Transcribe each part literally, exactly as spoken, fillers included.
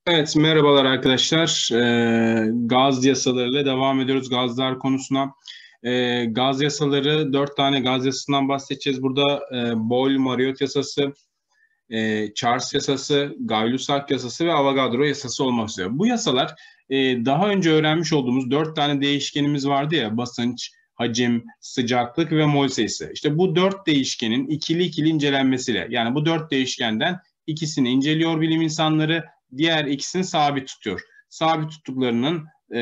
Evet, merhabalar arkadaşlar. Ee, gaz yasalarıyla devam ediyoruz gazlar konusuna. Ee, gaz yasaları, dört tane gaz yasasından bahsedeceğiz. Burada e, Boyle-Mariotte yasası, e, Charles yasası, Gay-Lussac yasası ve Avogadro yasası olmak üzere. Bu yasalar e, daha önce öğrenmiş olduğumuz dört tane değişkenimiz vardı ya, basınç, hacim, sıcaklık ve mol sayısı. İşte bu dört değişkenin ikili ikili incelenmesiyle, yani bu dört değişkenden ikisini inceliyor bilim insanları, diğer ikisini sabit tutuyor. Sabit tuttuklarının e,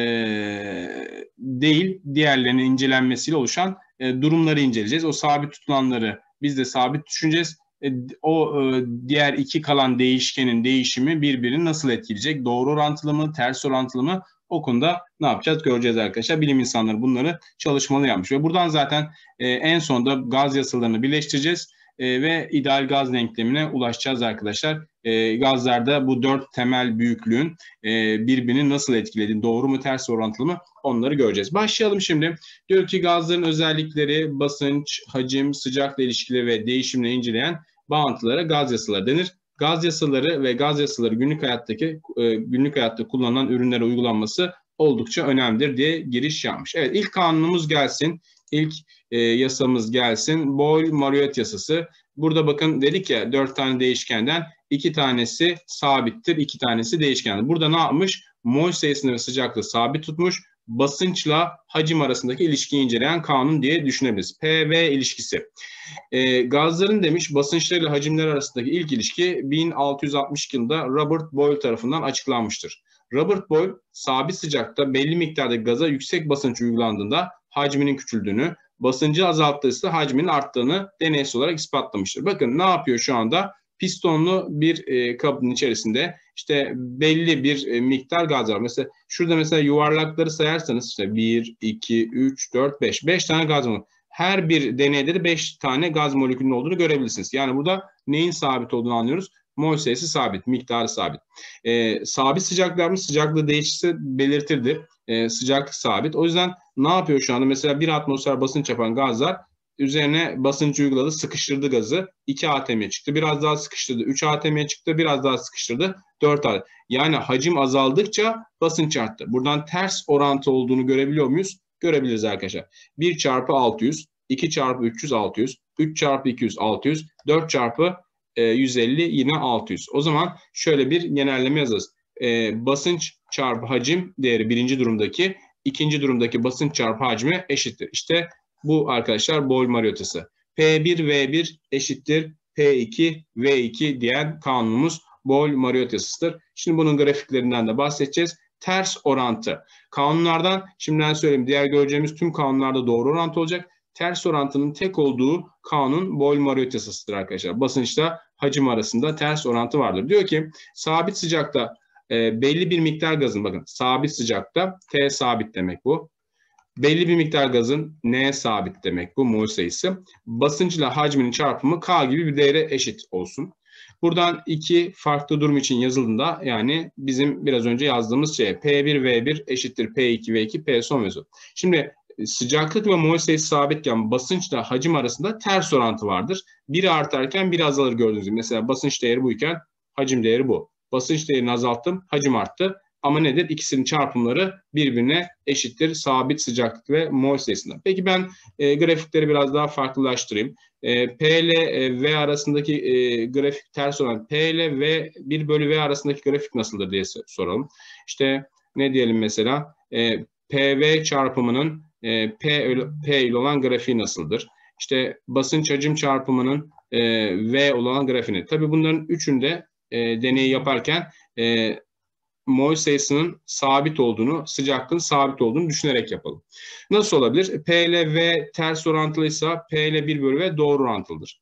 değil, diğerlerinin incelenmesiyle oluşan e, durumları inceleyeceğiz. O sabit tutulanları biz de sabit düşüneceğiz. E, o e, diğer iki kalan değişkenin değişimi birbirini nasıl etkileyecek? Doğru orantılı mı, ters orantılı mı? O konuda ne yapacağız göreceğiz arkadaşlar. Bilim insanları bunları çalışmalı yapmış. Ve buradan zaten e, en sonunda gaz yasalarını birleştireceğiz. E, ve ideal gaz denklemine ulaşacağız arkadaşlar. E, gazlarda bu dört temel büyüklüğün e, birbirini nasıl etkilediğini, doğru mu ters orantılı mı onları göreceğiz. Başlayalım şimdi. Diyor ki gazların özellikleri, basınç, hacim, sıcaklık ilişkileri ve değişimini inceleyen bağıntılara gaz yasaları denir. Gaz yasaları ve gaz yasaları günlük hayattaki e, günlük hayatta kullanılan ürünlere uygulanması oldukça önemlidir diye giriş yapmış. Evet, ilk kanunumuz gelsin. İlk e, yasamız gelsin. Boyle-Mariotte yasası. Burada bakın dedik ya dört tane değişkenden iki tanesi sabittir, iki tanesi değişkendir. Burada ne yapmış? Mol sayısını ve sıcaklığı sabit tutmuş. Basınçla hacim arasındaki ilişkiyi inceleyen kanun diye düşünebiliriz. P V ilişkisi. E, gazların demiş basınçlarıyla hacimler arasındaki ilk ilişki bin altı yüz altmış yılında Robert Boyle tarafından açıklanmıştır. Robert Boyle sabit sıcakta belli miktarda gaza yüksek basınç uygulandığında hacminin küçüldüğünü, basıncı azalttıysa hacminin arttığını deneysel olarak ispatlamıştır. Bakın ne yapıyor şu anda? Pistonlu bir e, kabın içerisinde işte belli bir e, miktar gaz var. Mesela şurada mesela yuvarlakları sayarsanız işte bir, iki, üç, dört, beş. beş tane gaz var. Her bir deneyde de beş tane gaz molekülünün olduğunu görebilirsiniz. Yani burada neyin sabit olduğunu anlıyoruz. Mol sayısı sabit, miktarı sabit. E, sabit sıcaklıklar mı? Sıcaklığı değişirse belirtirdi. E, sıcaklık sabit. O yüzden ne yapıyor şu anda? Mesela bir atmosfer basınç yapan gazlar üzerine basınç uyguladı, sıkıştırdı gazı. iki atmosfere çıktı. Biraz daha sıkıştırdı. üç atmosfere çıktı. Biraz daha sıkıştırdı. dört atmosfer. Yani hacim azaldıkça basınç arttı. Buradan ters orantı olduğunu görebiliyor muyuz? Görebiliriz arkadaşlar. bir çarpı altı yüz, iki çarpı üç yüz altı yüz, üç çarpı iki yüz altı yüz, dört çarpı yüz elli yine altı yüz. O zaman şöyle bir genelleme yazarız. E, basınç çarpı hacim değeri birinci durumdaki, ikinci durumdaki basınç çarpı hacme eşittir. İşte bu arkadaşlar Boyle-Mariotte yasası. P bir V bir eşittir P iki V iki diyen kanunumuz Boyle-Mariotte yasasıdır. Şimdi bunun grafiklerinden de bahsedeceğiz. Ters orantı. Kanunlardan şimdiden söyleyeyim, diğer göreceğimiz tüm kanunlarda doğru orantı olacak. Ters orantının tek olduğu kanun Boyle-Mariotte yasasıdır arkadaşlar. Basınçla hacim arasında ters orantı vardır. Diyor ki sabit sıcakta e, belli bir miktar gazın, bakın sabit sıcakta T sabit demek bu. Belli bir miktar gazın N sabit demek bu mol sayısı. Basınçla hacminin çarpımı K gibi bir değere eşit olsun. Buradan iki farklı durum için yazıldığında yani bizim biraz önce yazdığımız şey P bir V bir eşittir P iki V iki P son ve son. Şimdi sıcaklık ve mol sayısı sabitken basınçla hacim arasında ters orantı vardır. Biri artarken biri azalır gördüğünüz gibi. Mesela basınç değeri buyken hacim değeri bu. Basınç değerini azalttım, hacim arttı. Ama nedir? İkisinin çarpımları birbirine eşittir sabit sıcaklık ve mol sayısında. Peki ben e, grafikleri biraz daha farklılaştırayım. E, P ile e, V arasındaki e, grafik ters olan P ile V bir bölü V arasındaki grafik nasıldır diye soralım. İşte ne diyelim mesela e, P V çarpımının e, P, P ile olan grafiği nasıldır? İşte basınç hacim çarpımının e, V olan grafiğini. Tabii bunların üçünde e, deneyi yaparken e, mol sayısının sabit olduğunu, sıcaklığın sabit olduğunu düşünerek yapalım. Nasıl olabilir? P ile V ters orantılıysa P ile bir bölü V doğru orantılıdır.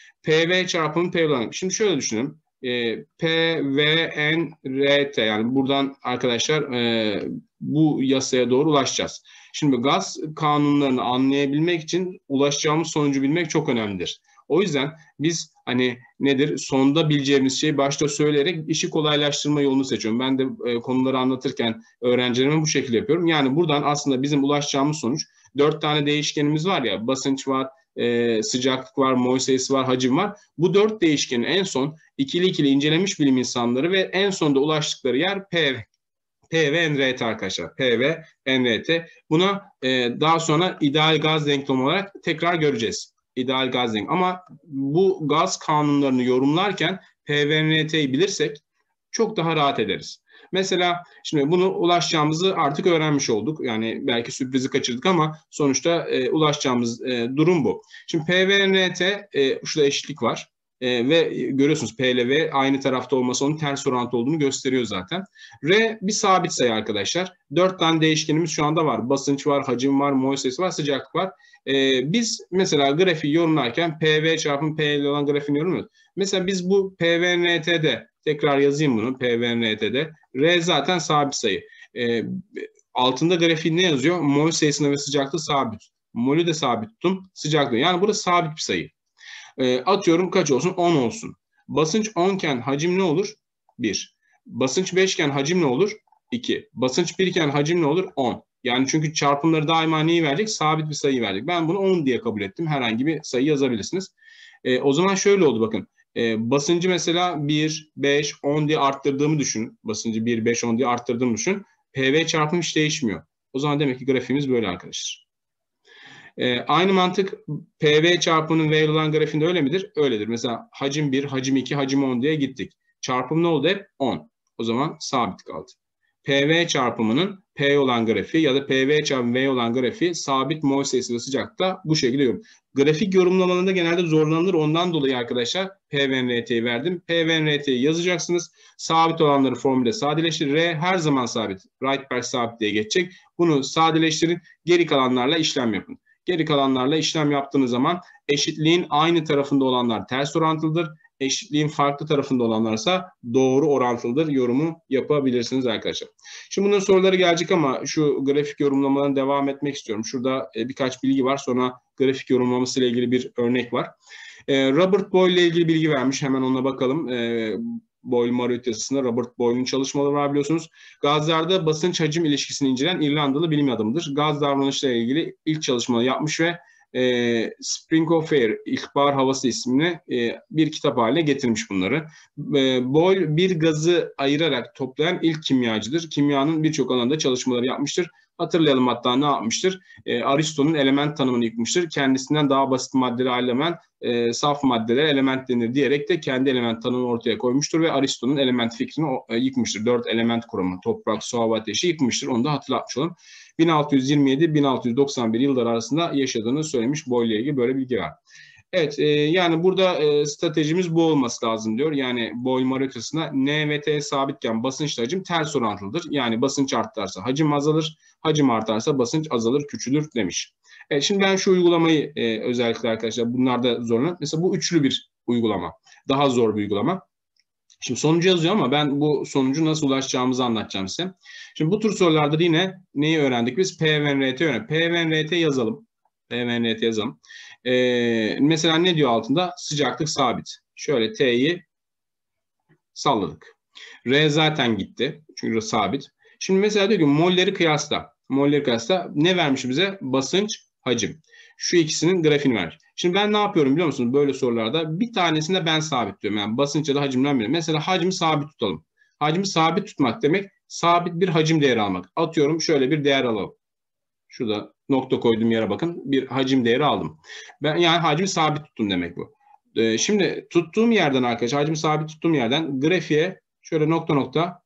P V çarpımı P ile. Şimdi şöyle düşünün. E, P, V, N, R, T yani buradan arkadaşlar e, bu yasaya doğru ulaşacağız. Şimdi gaz kanunlarını anlayabilmek için ulaşacağımız sonucu bilmek çok önemlidir. O yüzden biz hani nedir sonda bileceğimiz şeyi başta söyleyerek işi kolaylaştırma yolunu seçiyorum. Ben de e, konuları anlatırken öğrencilerime bu şekilde yapıyorum. Yani buradan aslında bizim ulaşacağımız sonuç dört tane değişkenimiz var ya basınç var, e, sıcaklık var, mol sayısı var, hacim var. Bu dört değişkenin en son ikili ikili incelemiş bilim insanları ve en sonunda ulaştıkları yer P, P ve N R T arkadaşlar. P ve N R T. Buna e, daha sonra ideal gaz denklemi olarak tekrar göreceğiz. İdeal gaz denklemi. Ama bu gaz kanunlarını yorumlarken P ve N R T'yi bilirsek çok daha rahat ederiz. Mesela şimdi bunu ulaşacağımızı artık öğrenmiş olduk. Yani belki sürprizi kaçırdık ama sonuçta e, ulaşacağımız e, durum bu. Şimdi P ve N R T, e, şurada eşitlik var. E, ve görüyorsunuz P ile V aynı tarafta olması onun ters orantı olduğunu gösteriyor zaten. R bir sabit sayı arkadaşlar. Dört tane değişkenimiz şu anda var. Basınç var, hacim var, mol sayısı var, sıcaklık var. E, biz mesela grafiği yorumlarken P V çarpı P ile olan grafiğini yorumluyoruz. Mesela biz bu P V N R T'de tekrar yazayım bunu P V N R T'de. R zaten sabit sayı. E, altında grafiği ne yazıyor? Mol sayısına ve sıcaklığı sabit. Molü de sabit tuttum. Sıcaklığı. Yani burası sabit bir sayı. E, atıyorum kaç olsun? on olsun. Basınç on iken hacim ne olur? bir. Basınç beş iken hacim ne olur? iki. Basınç bir iken hacim ne olur? on. Yani çünkü çarpımları daima neyi verecek? Sabit bir sayı verecek. Ben bunu on diye kabul ettim. Herhangi bir sayı yazabilirsiniz. E, o zaman şöyle oldu bakın. E, basıncı mesela bir, beş, on diye arttırdığımı düşün. Basıncı bir, beş, on diye arttırdığımı düşün. P V çarpım hiç değişmiyor. O zaman demek ki grafiğimiz böyle arkadaşlar. E, aynı mantık P V çarpımının V olan grafiğinde öyle midir? Öyledir. Mesela hacim bir, hacim iki, hacim on diye gittik. Çarpım ne oldu hep? on. O zaman sabit kaldı. P V çarpımının P olan grafiği ya da P V çarpı V olan grafiği sabit mol sayısı ve sıcaklıkta bu şekilde yorum. Grafik yorumlamalarında genelde zorlanılır. Ondan dolayı arkadaşlar P ve N R T'yi verdim. P ve N R T'yi yazacaksınız. Sabit olanları formülde sadeleştir. R her zaman sabit. Rydberg sabit diye geçecek. Bunu sadeleştirin. Geri kalanlarla işlem yapın. Geri kalanlarla işlem yaptığınız zaman eşitliğin aynı tarafında olanlar ters orantılıdır. Eşitliğin farklı tarafında olanlarsa doğru orantılıdır yorumu yapabilirsiniz arkadaşlar. Şimdi bunun soruları gelecek ama şu grafik yorumlamalarına devam etmek istiyorum. Şurada birkaç bilgi var. Sonra grafik yorumlaması ile ilgili bir örnek var. Robert Boyle ile ilgili bilgi vermiş. Hemen ona bakalım. Boyle-Mariotte yasasında Robert Boyle'un çalışmaları var biliyorsunuz. Gazlarda basınç hacim ilişkisini inceleyen İrlandalı bilim adamıdır. Gaz davranışlarıyla ilgili ilk çalışmaları yapmış ve e, Spring of Air, İlkbahar Havası isimli e, bir kitap haline getirmiş bunları. E, Boyle bir gazı ayırarak toplayan ilk kimyacıdır. Kimyanın birçok alanda çalışmaları yapmıştır. Hatırlayalım hatta ne yapmıştır? E, Aristo'nun element tanımını yıkmıştır. Kendisinden daha basit maddeleri ayrılamayan e, saf maddelere element denir diyerek de kendi element tanımını ortaya koymuştur ve Aristo'nun element fikrini e, yıkmıştır. Dört element kuramı, toprak, su, hava, ateşi yıkmıştır. Onu da hatırlatmış olalım. bin altı yüz yirmi yedi bin altı yüz doksan bir yılları arasında yaşadığını söylemiş. Boyle ile ilgili böyle bilgi var. Evet, e, yani burada e, stratejimiz bu olması lazım diyor. Yani Boyle-Mariotte yasasında N ve T sabitken basınçla hacim ters orantılıdır. Yani basınç artarsa hacim azalır, hacim artarsa basınç azalır, küçülür demiş. Evet, şimdi ben şu uygulamayı e, özellikle arkadaşlar bunlar da zorlanır. Mesela bu üçlü bir uygulama. Daha zor bir uygulama. Şimdi sonucu yazıyor ama ben bu sonucu nasıl ulaşacağımızı anlatacağım size. Şimdi bu tür sorularda yine neyi öğrendik biz? P ve N R T öğrendik. P ve N R T yazalım. P ve N R T yazalım. Ee, mesela ne diyor altında? Sıcaklık sabit. Şöyle T'yi salladık. R zaten gitti. Çünkü sabit. Şimdi mesela diyor ki molleri kıyasla. Molleri kıyasla ne vermiş bize? Basınç, hacim. Şu ikisinin grafiğini vermiş. Şimdi ben ne yapıyorum biliyor musunuz? Böyle sorularda bir tanesinde ben sabitliyorum. Yani basınç ya da hacimden biri. Mesela hacmi sabit tutalım. Hacmi sabit tutmak demek sabit bir hacim değeri almak. Atıyorum şöyle bir değer alalım. Şurada nokta koyduğum yere bakın. Bir hacim değeri aldım. Ben yani hacmi sabit tuttum demek bu. Ee, şimdi tuttuğum yerden arkadaşlar hacmi sabit tuttuğum yerden grafiğe şöyle nokta nokta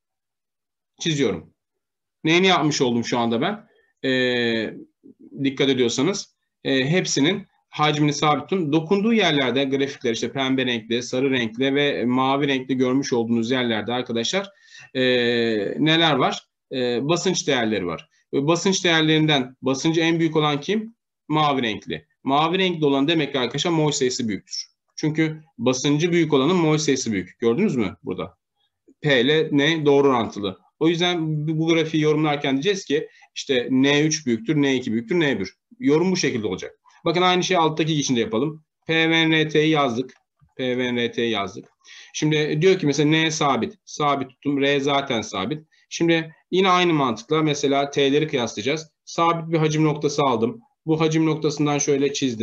çiziyorum. Neyini yapmış oldum şu anda ben? Ee, dikkat ediyorsanız e, hepsinin hacmini sabit tutun. Dokunduğu yerlerde grafikler işte pembe renkli, sarı renkli ve mavi renkli görmüş olduğunuz yerlerde arkadaşlar e, neler var? E, basınç değerleri var. Basınç değerlerinden basıncı en büyük olan kim? Mavi renkli. Mavi renkli olan demek ki arkadaşlar mol sayısı büyüktür. Çünkü basıncı büyük olanın mol sayısı büyük. Gördünüz mü burada? P ile ne? Doğru orantılı. O yüzden bu grafiği yorumlarken diyeceğiz ki işte N üç büyüktür, N iki büyüktür, N bir. Yorum bu şekilde olacak. Bakın aynı şeyi alttaki içinde yapalım. P ve N R T'yi yazdık. P ve N R T'yi yazdık. Şimdi diyor ki mesela N sabit. Sabit tuttum. R zaten sabit. Şimdi yine aynı mantıkla mesela T'leri kıyaslayacağız. Sabit bir hacim noktası aldım. Bu hacim noktasından şöyle çizdim.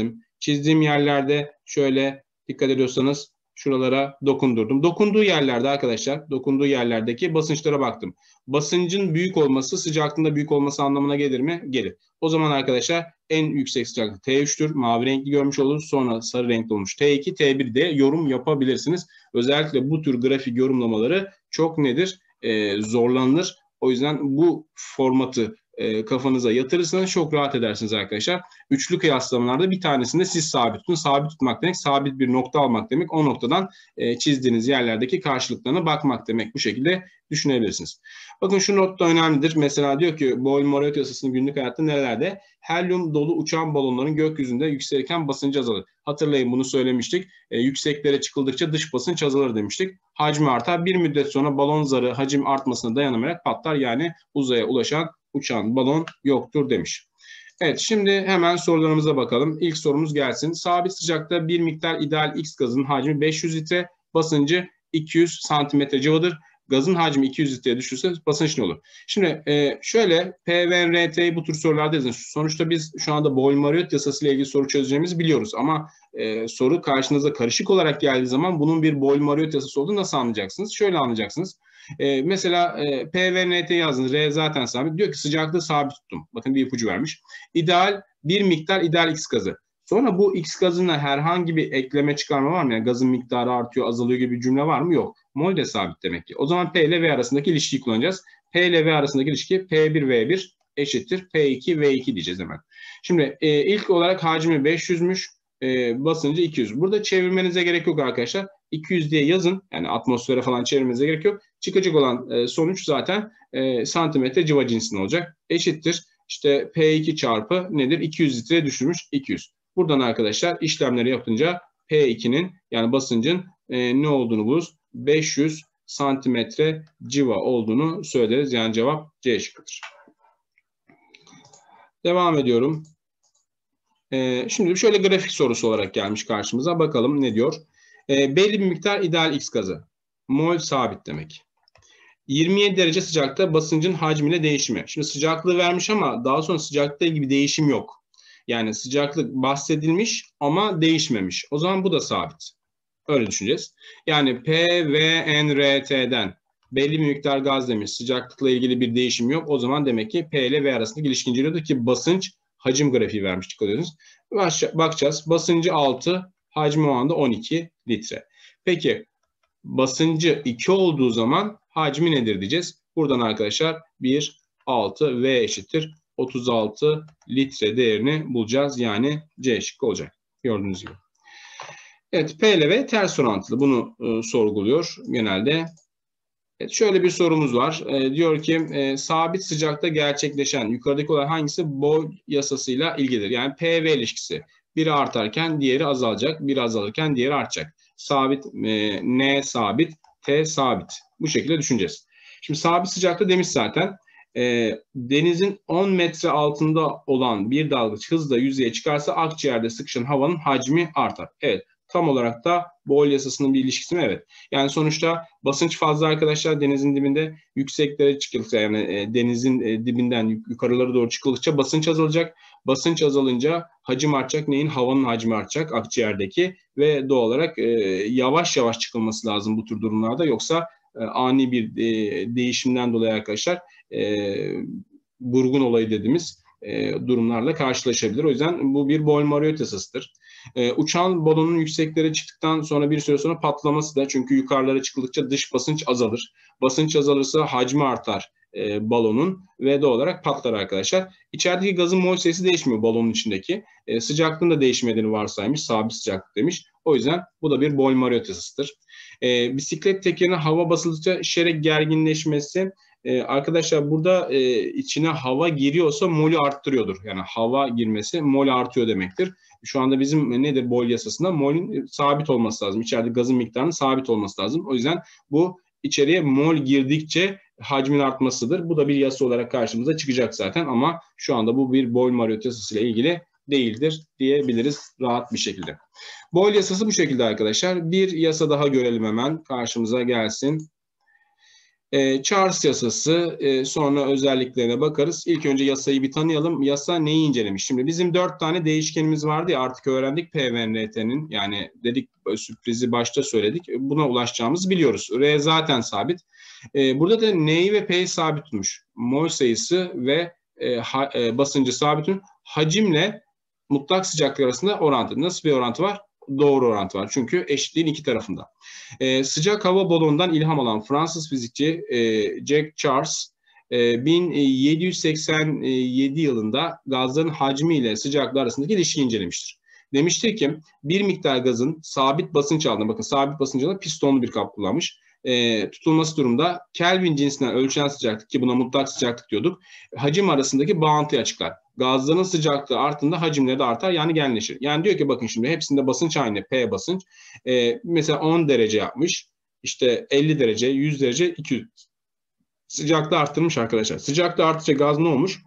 Çizdiğim yerlerde şöyle dikkat ediyorsanız şuralara dokundurdum. Dokunduğu yerlerde arkadaşlar, dokunduğu yerlerdeki basınçlara baktım. Basıncın büyük olması sıcaklığında büyük olması anlamına gelir mi? Gelir. O zaman arkadaşlar en yüksek sıcaklık T üç'tür. Mavi renkli görmüş oluruz. Sonra sarı renkli olmuş T iki, T bir de yorum yapabilirsiniz. Özellikle bu tür grafik yorumlamaları çok nedir? Ee, zorlanılır. O yüzden bu formatı e, kafanıza yatırırsanız çok rahat edersiniz arkadaşlar. Üçlü kıyaslamalarda bir tanesinde siz sabit tutun. Sabit tutmak demek sabit bir nokta almak demek. O noktadan e, çizdiğiniz yerlerdeki karşılıklarına bakmak demek. Bu şekilde düşünebilirsiniz. Bakın şu not da önemlidir. Mesela diyor ki Boyle-Mariotte yasasının günlük hayatta nerelerde? Helyum dolu uçan balonların gökyüzünde yükselirken basıncı azalır. Hatırlayın bunu söylemiştik. E, yükseklere çıkıldıkça dış basınç azalır demiştik. Hacmi artar. Bir müddet sonra balon zarı hacim artmasına dayanamayarak patlar. Yani uzaya ulaşan uçan balon yoktur demiş. Evet, şimdi hemen sorularımıza bakalım. İlk sorumuz gelsin. Sabit sıcakta bir miktar ideal X gazının hacmi beş yüz litre, basıncı iki yüz santimetre civarıdır. Gazın hacmi iki yüz litreye düşürse basınç ne olur? Şimdi e, şöyle P ve R T'yi bu tür sorularda yazın. Sonuçta biz şu anda Boyle-Mariotte yasası ile ilgili soru çözeceğimizi biliyoruz. Ama e, soru karşınıza karışık olarak geldiği zaman bunun bir Boyle-Mariotte yasası olduğunu nasıl anlayacaksınız? Şöyle anlayacaksınız. E, mesela e, P ve R T yazdınız. R zaten sabit. Diyor ki sıcaklığı sabit tuttum. Bakın bir ipucu vermiş. İdeal bir miktar ideal X gazı. Sonra bu X gazına herhangi bir ekleme çıkarma var mı? Yani gazın miktarı artıyor, azalıyor gibi bir cümle var mı? Yok. Mol de sabit demek ki. O zaman P ile V arasındaki ilişkiyi kullanacağız. P ile V arasındaki ilişki P bir V bir eşittir P iki V iki diyeceğiz hemen. Şimdi e, ilk olarak hacmi beş yüzmüş. E, basıncı iki yüz. Burada çevirmenize gerek yok arkadaşlar. iki yüz diye yazın. Yani atmosfere falan çevirmenize gerek yok. Çıkacak olan e, sonuç zaten e, santimetre civa cinsinde olacak. Eşittir. İşte P iki çarpı nedir? iki yüz litreye düşürmüş iki yüz. Buradan arkadaşlar işlemleri yapınca P iki'nin yani basıncın e, ne olduğunu buluruz. beş yüz santimetre civa olduğunu söyleriz. Yani cevap C şıkkıdır. Devam ediyorum. E, şimdi şöyle grafik sorusu olarak gelmiş karşımıza. Bakalım ne diyor. E, belli bir miktar ideal X gazı. Mol sabit demek. yirmi yedi derece sıcakta basıncın hacmiyle değişimi. Şimdi sıcaklığı vermiş ama daha sonra sıcaklıkla ilgili bir değişim yok. Yani sıcaklık bahsedilmiş ama değişmemiş. O zaman bu da sabit. Öyle düşüneceğiz. Yani P, V, N, R, T'den belli bir miktar gaz demiş. Sıcaklıkla ilgili bir değişim yok. O zaman demek ki P ile V arasındaki ilişki inceliyordu ki basınç hacim grafiği vermiş. Dikkat ediyorsunuz. Bakacağız. Basıncı altı, hacmi o anda on iki litre. Peki basıncı iki olduğu zaman hacmi nedir diyeceğiz. Buradan arkadaşlar bir, altı, V eşittir otuz altı litre değerini bulacağız. Yani C şıkkı olacak. Gördüğünüz gibi. Evet, P ile V ters orantılı. Bunu e, sorguluyor genelde. Evet, şöyle bir sorumuz var. E, diyor ki e, sabit sıcakta gerçekleşen yukarıdaki olay hangisi Boyle yasasıyla ilgilidir? Yani P V ilişkisi. Biri artarken diğeri azalacak. Biri azalırken diğeri artacak. Sabit, e, N sabit, T sabit. Bu şekilde düşüneceğiz. Şimdi sabit sıcakta demiş zaten. E, denizin on metre altında olan bir dalgıç hızla yüzeye çıkarsa akciğerde sıkışan havanın hacmi artar. Evet. Tam olarak da Boyle yasasının bir ilişkisi mi? Evet. Yani sonuçta basınç fazla arkadaşlar denizin dibinde yükseklere çıkıldıkça yani e, denizin e, dibinden yukarılara doğru çıkıldıkça basınç azalacak. Basınç azalınca hacim artacak. Neyin? Havanın hacmi artacak akciğerdeki ve doğal olarak e, yavaş yavaş çıkılması lazım bu tür durumlarda. Yoksa e, ani bir e, değişimden dolayı arkadaşlar e, burgun olayı dediğimiz e, durumlarla karşılaşabilir. O yüzden bu bir Boyle-Mariotte yasasıdır. Ee, uçan balonun yükseklere çıktıktan sonra bir süre sonra patlaması da çünkü yukarılara çıkıldıkça dış basınç azalır. Basınç azalırsa hacmi artar e, balonun ve doğal olarak patlar arkadaşlar. İçerideki gazın mol sayısı değişmiyor balonun içindeki. E, sıcaklığın da değişmediğini varsaymış. Sabit sıcaklık demiş. O yüzden bu da bir Boyle-Mariotte yasasıdır. E, bisiklet tekerine hava basıldıkça şişerek gerginleşmesi. Ee, arkadaşlar burada e, içine hava giriyorsa molü arttırıyordur. Yani hava girmesi mol artıyor demektir. Şu anda bizim nedir Boyle yasasında? Molün sabit olması lazım. İçeride gazın miktarının sabit olması lazım. O yüzden bu içeriye mol girdikçe hacmin artmasıdır. Bu da bir yasa olarak karşımıza çıkacak zaten ama şu anda bu bir Boyle-Mariotte yasası ile ilgili değildir diyebiliriz rahat bir şekilde. Boyle yasası bu şekilde arkadaşlar. Bir yasa daha görelim hemen karşımıza gelsin. E, Charles yasası, e, sonra özelliklerine bakarız. İlk önce yasayı bir tanıyalım. Yasa neyi incelemiş? Şimdi bizim dört tane değişkenimiz vardı ya, artık öğrendik P ve N T'nin. Yani dedik, sürprizi başta söyledik. Buna ulaşacağımızı biliyoruz. R zaten sabit. E, burada da N'yi ve P'yi sabit tutmuş. Mol sayısı ve e, ha, e, basıncı sabit tutmuş. Hacimle mutlak sıcaklık arasında orantı. Nasıl bir orantı var? Doğru orantı var. Çünkü eşitliğin iki tarafında. Ee, sıcak hava balonundan ilham alan Fransız fizikçi e, Jack Charles e, bin yedi yüz seksen yedi yılında gazların hacmi ile sıcaklığı arasındaki ilişkiyi incelemiştir. Demiştir ki bir miktar gazın sabit basınç altında, bakın sabit basınç altında pistonlu bir kap kullanmış. E, tutulması durumda Kelvin cinsinden ölçülen sıcaklık, ki buna mutlak sıcaklık diyorduk, hacim arasındaki bağıntıyı açıklar. Gazların sıcaklığı arttığında hacimleri de artar, yani genleşir. Yani diyor ki bakın şimdi hepsinde basınç aynı, P basınç. Ee, mesela on derece yapmış, işte elli derece, yüz derece, iki yüz. Sıcaklığı arttırmış arkadaşlar. Sıcaklığı arttıkça gaz ne olmuş?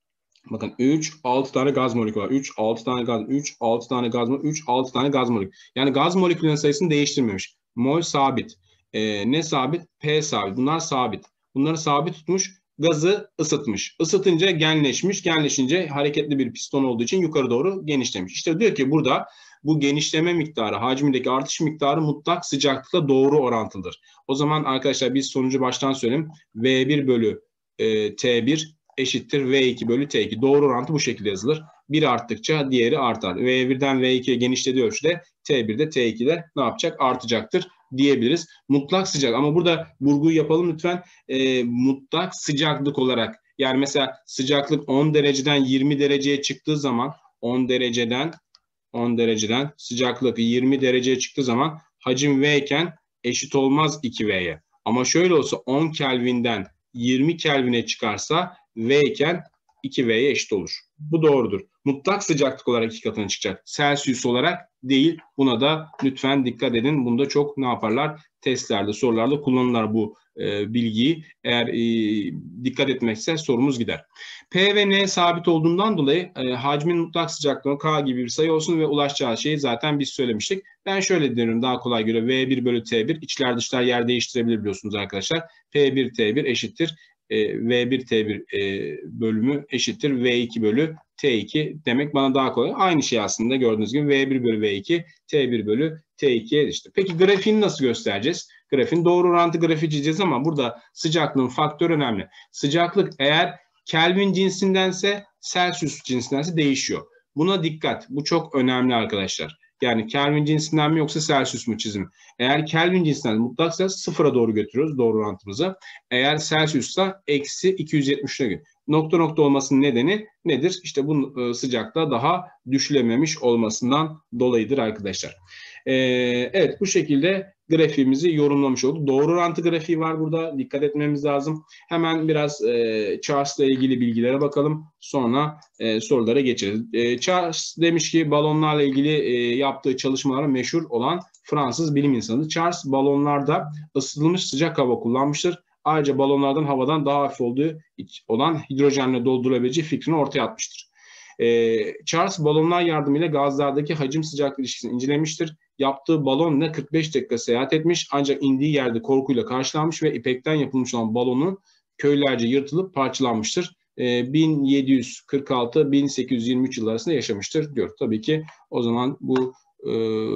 Bakın üç, altı tane gaz molekülü var. üç, altı tane gaz, üç, altı tane gaz molekülü, üç, altı tane gaz molekülü. Yani gaz moleküllerinin sayısını değiştirmemiş. Mol sabit. Ee, ne sabit? P sabit. Bunlar sabit. Bunları sabit tutmuş. Gazı ısıtmış. Isıtınca genleşmiş. Genleşince hareketli bir piston olduğu için yukarı doğru genişlemiş. İşte diyor ki burada bu genişleme miktarı, hacmindeki artış miktarı mutlak sıcaklıkla doğru orantılıdır. O zaman arkadaşlar biz sonucu baştan söyleyeyim. V bir bölü e, T bir eşittir V iki bölü T iki. Doğru orantı bu şekilde yazılır. bir arttıkça diğeri artar. V birden V ikiye genişlediği ölçüde T birde T ikide ne yapacak? Artacaktır diyebiliriz. Mutlak sıcak, ama burada vurguyu yapalım lütfen. E, mutlak sıcaklık olarak, yani mesela sıcaklık on dereceden yirmi dereceye çıktığı zaman, on dereceden on dereceden sıcaklık yirmi dereceye çıktığı zaman hacim V iken eşit olmaz iki V'ye. Ama şöyle olsa on Kelvin'den yirmi Kelvin'e çıkarsa V iken iki V'ye eşit olur. Bu doğrudur. Mutlak sıcaklık olarak iki katına çıkacak. Celsius olarak değil. Buna da lütfen dikkat edin. Bunda çok ne yaparlar? Testlerde, sorularda kullanırlar bu e, bilgiyi. Eğer e, dikkat etmekse sorumuz gider. P ve N sabit olduğundan dolayı e, hacmin mutlak sıcaklığı K gibi bir sayı olsun ve ulaşacağı şeyi zaten biz söylemiştik. Ben şöyle diyorum, daha kolay göre V bir bölü T bir, içler dışlar yer değiştirebilir biliyorsunuz arkadaşlar. P bir T bir eşittir E, V bir T bir e, bölümü eşittir V iki bölü T iki demek bana daha kolay. Aynı şey aslında, gördüğünüz gibi V bir bölü V iki, T bir bölü T iki'ye işte. Peki grafiğini nasıl göstereceğiz? Grafiğin doğru orantı grafiği çizeceğiz ama burada sıcaklığın faktörü önemli. Sıcaklık eğer Kelvin cinsindense, Celsius cinsindense değişiyor. Buna dikkat. Bu çok önemli arkadaşlar. Yani Kelvin cinsinden mi yoksa Celsius mu çizim? Eğer Kelvin cinsinden mutlaksa sıfıra doğru götürüyoruz doğru orantımızı. Eğer Celsius'sa eksi iki yüz yetmiş'e göre. Nokta nokta olmasının nedeni nedir? İşte bu sıcaklığa daha düşülememiş olmasından dolayıdır arkadaşlar. Ee, evet, bu şekilde grafiğimizi yorumlamış olduk. Doğru orantı grafiği var burada. Dikkat etmemiz lazım. Hemen biraz e, Charles'la ilgili bilgilere bakalım. Sonra e, sorulara geçeriz. E, Charles demiş ki balonlarla ilgili e, yaptığı çalışmalara meşhur olan Fransız bilim insanı. Charles balonlarda ısıtılmış sıcak hava kullanmıştır. Ayrıca balonlardan havadan daha hafif olduğu olan hidrojenle doldurulabileceği fikrini ortaya atmıştır. Ee, Charles balonlar yardımıyla gazlardaki hacim sıcaklık ilişkisini incelemiştir. Yaptığı balonla kırk beş dakika seyahat etmiş, ancak indiği yerde korkuyla karşılanmış ve ipekten yapılmış olan balonun köylerce yırtılıp parçalanmıştır. Ee, bin yedi yüz kırk altı bin sekiz yüz yirmi üç yıl arasında yaşamıştır diyor. Tabii ki o zaman bu e,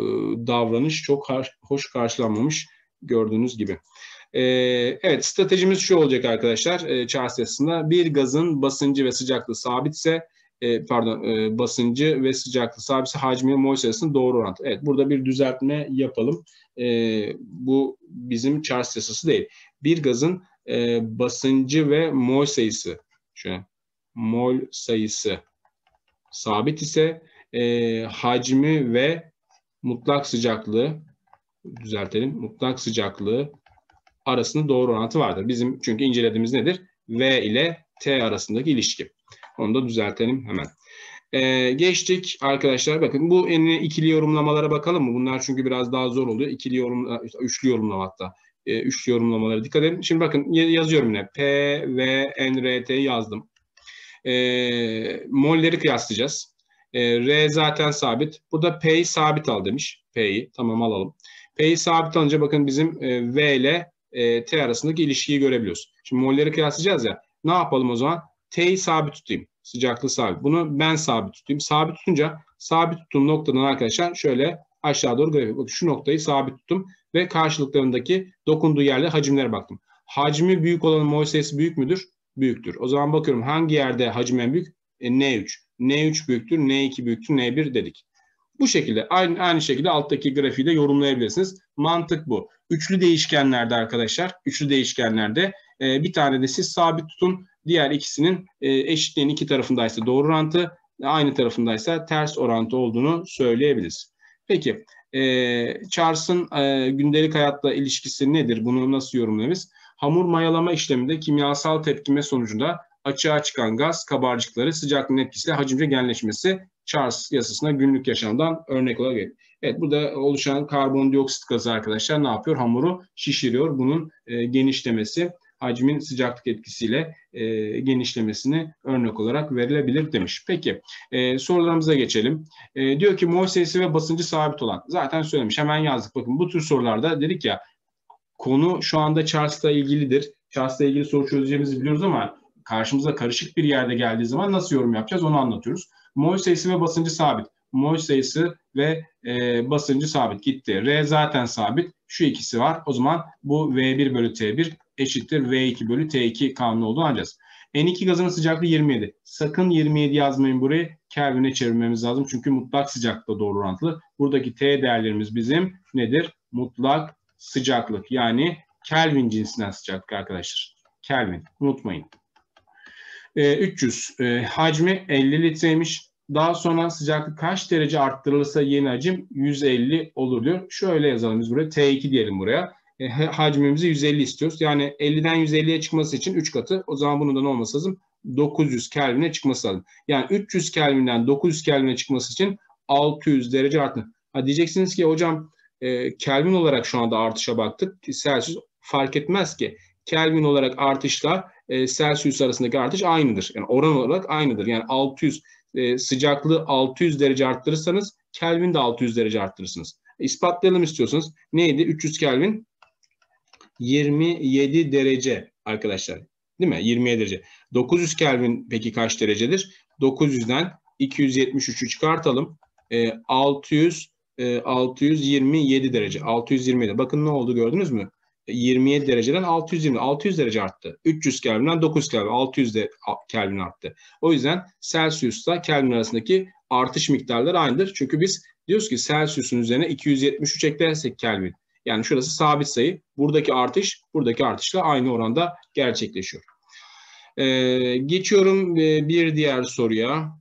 davranış çok hoş karşılanmamış, gördüğünüz gibi. Ee, evet, stratejimiz şu olacak arkadaşlar. E, Charles yasasında bir gazın basıncı ve sıcaklığı sabitse, e, pardon e, basıncı ve sıcaklığı sabitse hacmi mol sayısının doğru orantı. Evet, burada bir düzeltme yapalım. E, bu bizim Charles yasası değil. Bir gazın e, basıncı ve mol sayısı, şöyle mol sayısı sabit ise e, hacmi ve mutlak sıcaklığı, düzeltelim, mutlak sıcaklığı arasında doğru orantı vardır. Bizim çünkü incelediğimiz nedir? V ile T arasındaki ilişki. Onu da düzeltelim hemen. Ee, geçtik arkadaşlar. Bakın bu en ikili yorumlamalara bakalım mı? Bunlar çünkü biraz daha zor oluyor. İkili yorum, üçlü yorumlama hatta. Ee, üçlü yorumlamalara dikkat edin. Şimdi bakın yazıyorum yine. P, V, N, R, T'yi yazdım. Ee, molleri kıyaslayacağız. Ee, R zaten sabit. Burada P'yi sabit al demiş. P'yi tamam alalım. P'yi sabit alınca bakın bizim e, V ile e, T arasındaki ilişkiyi görebiliyoruz. Şimdi molleri kıyaslayacağız ya. Ne yapalım o zaman? T'yi sabit tutayım. Sıcaklığı sabit. Bunu ben sabit tutayım. Sabit tutunca sabit tuttuğum noktadan arkadaşlar şöyle aşağı doğru grafik. Bakın şu noktayı sabit tuttum ve karşılıklarındaki dokunduğu yerle hacimlere baktım. Hacmi büyük olanın mol sayısı büyük müdür? Büyüktür. O zaman bakıyorum hangi yerde hacim en büyük? E, N üç. N üç büyüktür, N iki büyüktür, N bir dedik. Bu şekilde aynı, aynı şekilde alttaki grafiği de yorumlayabilirsiniz. Mantık bu. Üçlü değişkenlerde arkadaşlar, üçlü değişkenlerde e, bir tane de siz sabit tutun. Diğer ikisinin e, eşitliğin iki tarafındaysa doğru orantı, aynı tarafındaysa ters orantı olduğunu söyleyebiliriz. Peki, e, Charles'ın e, gündelik hayatla ilişkisi nedir? Bunu nasıl yorumlayabiliriz? Hamur mayalama işleminde kimyasal tepkime sonucunda açığa çıkan gaz kabarcıkları sıcaklığın etkisiyle hacimce genleşmesi Charles yasasına günlük yaşamdan örnek olarak geliyor. Evet, burada oluşan karbondioksit gazı arkadaşlar ne yapıyor? Hamuru şişiriyor. Bunun e, genişlemesi hacmin sıcaklık etkisiyle e, genişlemesini örnek olarak verilebilir demiş. Peki e, sorularımıza geçelim. E, diyor ki mol sayısı ve basıncı sabit olan. Zaten söylemiş, hemen yazdık. Bakın bu tür sorularda dedik ya, konu şu anda Charles'la ilgilidir. Charles'la ilgili soru çözeceğimizi biliyoruz ama karşımıza karışık bir yerde geldiği zaman nasıl yorum yapacağız onu anlatıyoruz. Mol sayısı ve basıncı sabit. Mol sayısı ve e, basıncı sabit gitti. R zaten sabit. Şu ikisi var. O zaman bu V bir bölü T bir eşittir V iki bölü T iki kanunu olduğunu anlayacağız. N iki gazının sıcaklığı yirmi yedi. Sakın yirmi yedi yazmayın burayı. Kelvin'e çevirmemiz lazım. Çünkü mutlak sıcaklıkla doğru orantılı. Buradaki T değerlerimiz bizim nedir? Mutlak sıcaklık. Yani Kelvin cinsinden sıcaklık arkadaşlar. Kelvin. Unutmayın. E, üç yüz. E, hacmi elli litreymiş. Daha sonra sıcaklık kaç derece arttırılırsa yeni hacim yüz elli olur diyor. Şöyle yazalım biz buraya. T iki diyelim buraya. E, hacmimizi yüz elli istiyoruz. Yani elliden yüz elliye çıkması için üç katı. O zaman bunun da ne olması lazım? dokuz yüz Kelvin'e çıkması lazım. Yani üç yüz Kelvin'den dokuz yüz Kelvin'e çıkması için altı yüz derece arttı. Ha diyeceksiniz ki hocam e, Kelvin olarak şu anda artışa baktık. Celsius fark etmez ki. Kelvin olarak artışla e, Celsius arasındaki artış aynıdır. Yani oran olarak aynıdır. Yani altı yüz e, sıcaklığı altı yüz derece arttırırsanız Kelvin de altı yüz derece arttırırsınız. E, ispatlayalım istiyorsanız. Neydi? üç yüz Kelvin yirmi yedi derece arkadaşlar. Değil mi? yirmi yedi derece. dokuz yüz Kelvin peki kaç derecedir? dokuz yüzden iki yüz yetmiş üçü çıkartalım. E, altı yüz e, altı yüz yirmi yedi derece. altı yüz yirmi yedi. Bakın ne oldu gördünüz mü? yirmi yedi dereceden altı yüz yirmi, altı yüz derece arttı. üç yüz Kelvin'den dokuz yüz Kelvin, altı yüz de Kelvin arttı. O yüzden Celsius'la Kelvin arasındaki artış miktarları aynıdır. Çünkü biz diyoruz ki Celsius'un üzerine iki yüz yetmiş üç eklersek Kelvin. Yani şurası sabit sayı. Buradaki artış, buradaki artışla aynı oranda gerçekleşiyor. Ee, geçiyorum bir diğer soruya.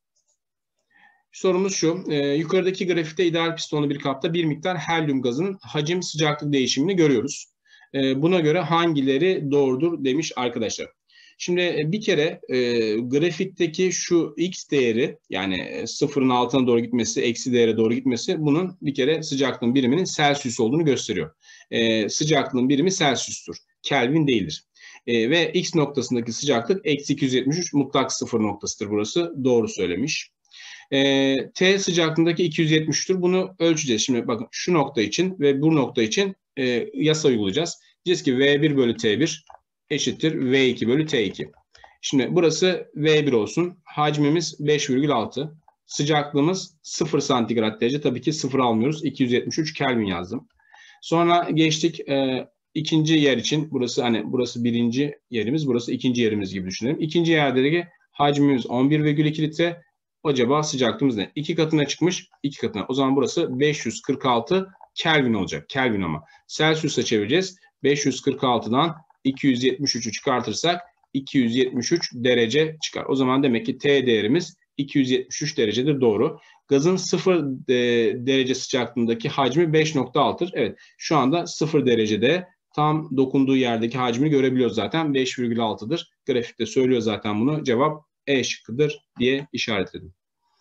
Sorumuz şu. E, yukarıdaki grafikte ideal pistonlu bir kapta bir miktar helyum gazının hacim sıcaklık değişimini görüyoruz. E, buna göre hangileri doğrudur demiş arkadaşlar. Şimdi bir kere e, grafikteki şu x değeri yani sıfırın altına doğru gitmesi, eksi değere doğru gitmesi bunun bir kere sıcaklığın biriminin Celsius olduğunu gösteriyor. E, sıcaklığın birimi Celsius'tur. Kelvin değildir. E, ve x noktasındaki sıcaklık eksi iki yüz yetmiş üç mutlak sıfır noktasıdır burası. Doğru söylemiş. E, T sıcaklığındaki iki yüz yetmiş üçtür. Bunu ölçeceğiz. Şimdi bakın şu nokta için ve bu nokta için e, yasa uygulayacağız. Diyeceğiz ki V bir bölü T bir eşittir V iki bölü T iki. Şimdi burası V bir olsun. Hacmimiz beş virgül altı. Sıcaklığımız sıfır santigrat derece. Tabii ki sıfır almıyoruz. iki yüz yetmiş üç Kelvin yazdım. Sonra geçtik e, ikinci yer için. Burası hani burası birinci yerimiz. Burası ikinci yerimiz gibi düşünelim. İkinci yerdeki hacmimiz on bir virgül iki litre. Acaba sıcaklığımız ne? İki katına çıkmış. iki katına. O zaman burası beş yüz kırk altı Kelvin olacak. Kelvin ama. Celsius'a çevireceğiz. beş yüz kırk altıdan iki yüz yetmiş üçü çıkartırsak iki yüz yetmiş üç derece çıkar. O zaman demek ki T değerimiz iki yüz yetmiş üç derecedir. Doğru. Gazın sıfır derece sıcaklığındaki hacmi beş nokta altıdır. Evet. Şu anda sıfır derecede tam dokunduğu yerdeki hacmini görebiliyoruz zaten. beş virgül altıdır. Grafikte söylüyor zaten bunu. Cevap E şıkkıdır diye işaretledim.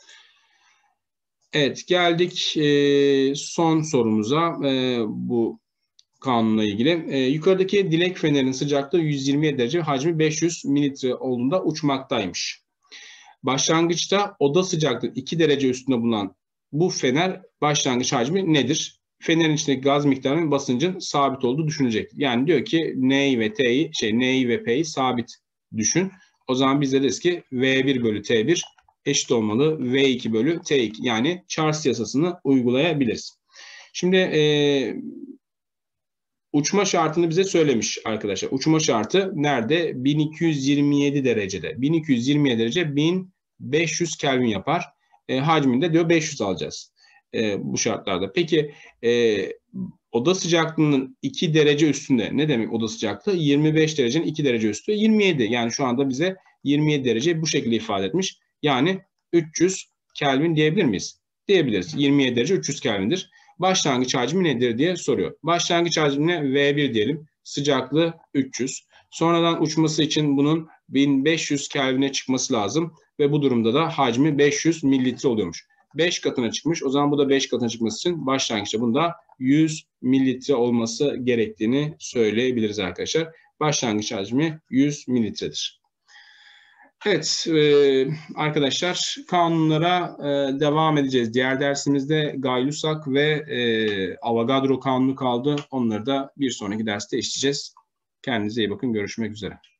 Evet, geldik e, son sorumuza e, bu kanunla ilgili. E, yukarıdaki dilek fenerinin sıcaklığı yüz yirmi yedi derece, hacmi beş yüz mililitre olduğunda uçmaktaymış. Başlangıçta oda sıcaklığı iki derece üstünde bulunan bu fener başlangıç hacmi nedir? fenerin içindeki gaz miktarının basıncın sabit olduğu düşünecek. Yani diyor ki N'yi ve T'yi, şey N'yi ve P'yi sabit düşün. O zaman biz de deriz ki V bir bölü T bir eşit olmalı V iki bölü T iki. Yani Charles yasasını uygulayabiliriz. Şimdi e, uçma şartını bize söylemiş arkadaşlar. Uçma şartı nerede? bin iki yüz yirmi yedi derecede. bin iki yüz yirmi yedi derece bin beş yüz Kelvin yapar. E, hacminde diyor beş yüz alacağız e, bu şartlarda. Peki e, oda sıcaklığının iki derece üstünde. Ne demek oda sıcaklığı? yirmi beş derecenin iki derece üstü yirmi yedi. Yani şu anda bize yirmi yedi derece bu şekilde ifade etmiş. Yani üç yüz Kelvin diyebilir miyiz? Diyebiliriz. yirmi yedi derece üç yüz Kelvin'dir. Başlangıç hacmi nedir diye soruyor. Başlangıç hacmine V bir diyelim. Sıcaklığı üç yüz. Sonradan uçması için bunun bin beş yüz Kelvin'e çıkması lazım. Ve bu durumda da hacmi beş yüz mililitre oluyormuş. beş katına çıkmış. O zaman bu da beş katına çıkması için başlangıçta bunda yüz mililitre olması gerektiğini söyleyebiliriz arkadaşlar. Başlangıç hacmi yüz mililitredir. Evet e, arkadaşlar kanunlara e, devam edeceğiz. Diğer dersimizde Gay-Lussac ve e, Avogadro kanunu kaldı. Onları da bir sonraki derste işleyeceğiz. Kendinize iyi bakın. Görüşmek üzere.